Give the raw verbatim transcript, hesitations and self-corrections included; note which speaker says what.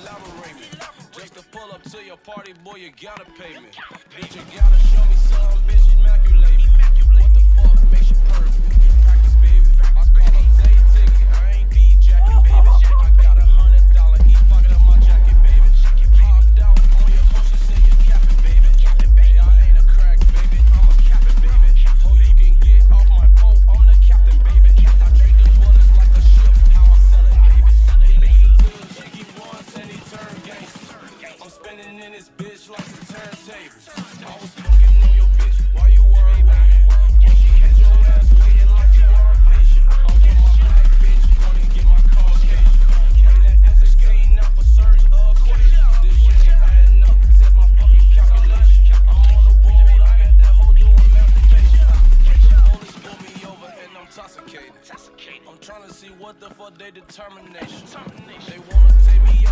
Speaker 1: elaborate me. Just to pull up to your party, boy, you gotta pay me. Bitch, you gotta show me some, bitch, immaculate me. What the fuck makes you perfect? Practice, baby. I call up day ticket, I ain't D-jacking, baby. I got a hundred dollar each pocket of my jacket, baby. Popped out on your hoe, she say you're capping, baby. Hey, I ain't a crack, baby, I'm a capping, baby. Oh, you can get off my boat, I'm the captain, baby. I treat the bullets like a ship, how I sell it, baby. He listen to the jiggy once and he turn gangster. I'm spinning in this bitch like some turntables. I was fucking on your bitch while you were waiting. When she had your ass waiting like you are a patient. I'm with my black bitch, wanna get my Caucasian. Made an F sixteen now for surge equation. This shit ain't adding up, says my fucking calculation. I'm on the road, I got that hoe doing masturbation. The police pull me over and I'm intoxicated. I'm trying to see what the fuck they determination. They wanna take me